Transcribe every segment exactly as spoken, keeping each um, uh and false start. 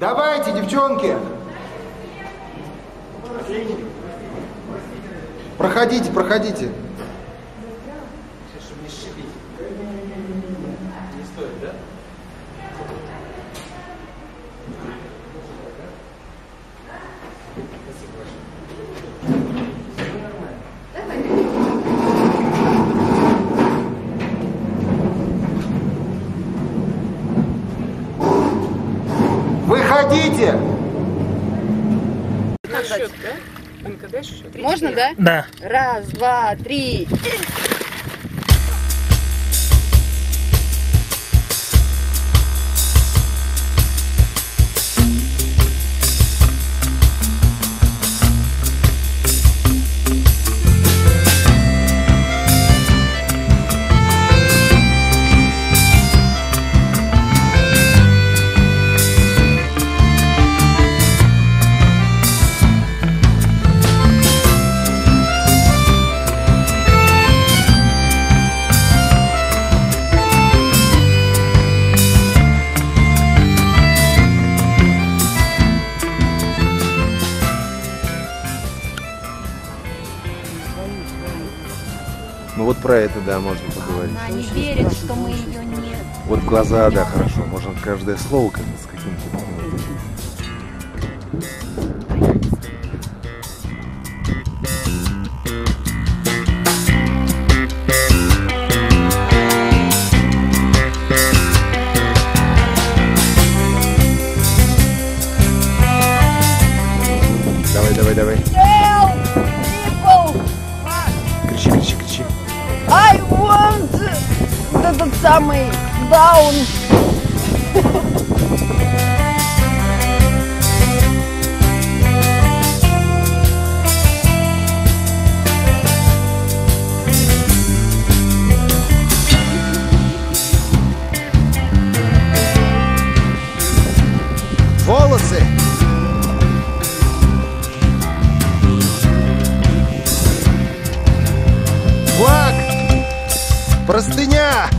Давайте, девчонки. Проходите, проходите. Чтобы не шибить. Не стоит, да? Выходите! Счет, да? эн ка дэ счет. Можно, да? Да. Раз, два, три. Ну вот про это, да, можно поговорить. Она не верит, что мы ее нет. Вот глаза, да, хорошо. Можно каждое слово как с каким-то... Давай, давай, давай. Кричи, кричи, кричи. I want этот самый даун. Волосы. Флаг. Простыня.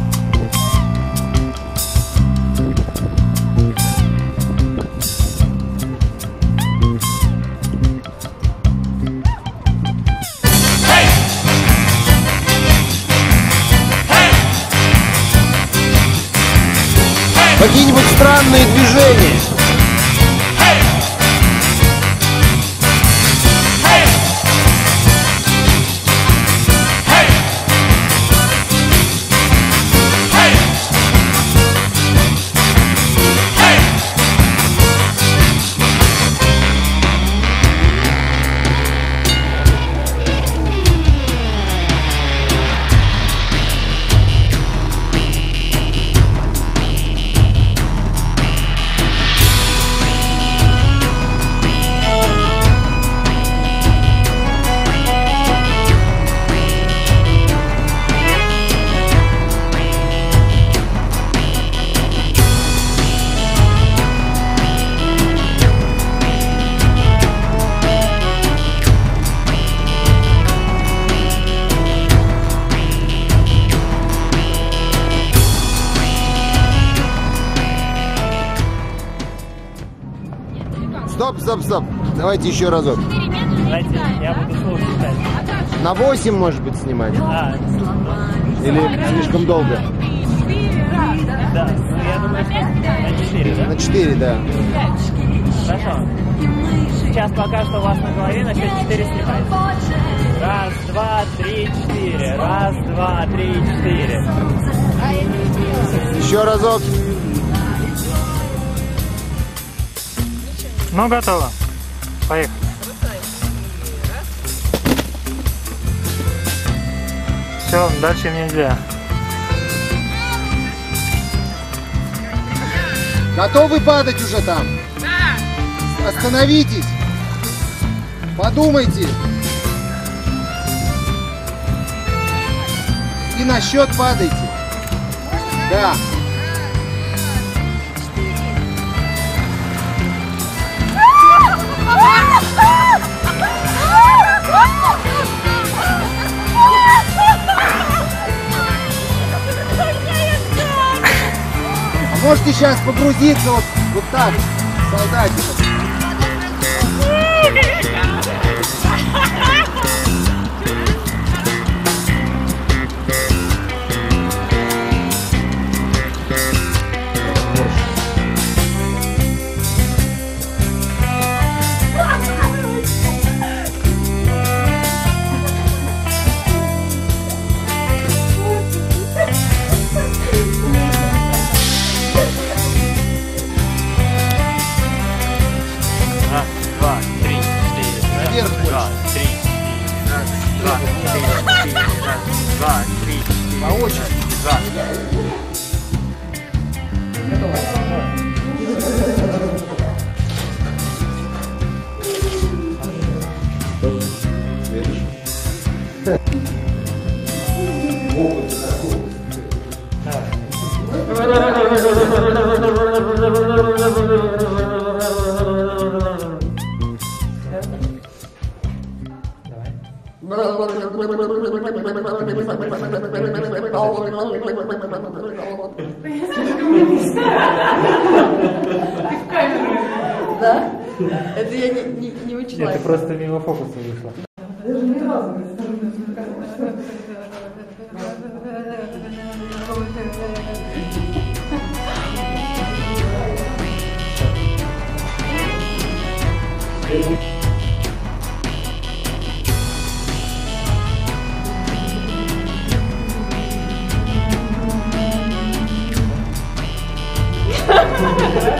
Какие-нибудь странные движения. Стоп, стоп, стоп. Давайте еще разок. Давайте, я буду слово читать. На восемь, может быть, снимать? А, Или слишком долго? да, ну я думаю, что на четыре, да? На четыре, да. Хорошо. Сейчас пока что у вас на голове, на счет четыре снимать. Раз, два, три, четыре. Раз, два, три, четыре. Еще разок. Ну, готово. Поехали. Все, дальше нельзя. Готовы падать уже там? Да. Остановитесь. Подумайте. И на счет падайте. Да. Можете сейчас погрузиться вот, вот так. Солдатиков. По очереди. Да? Это я не, не, не учла. Нет, ты просто мимо фокуса вышла. Ha ha ha!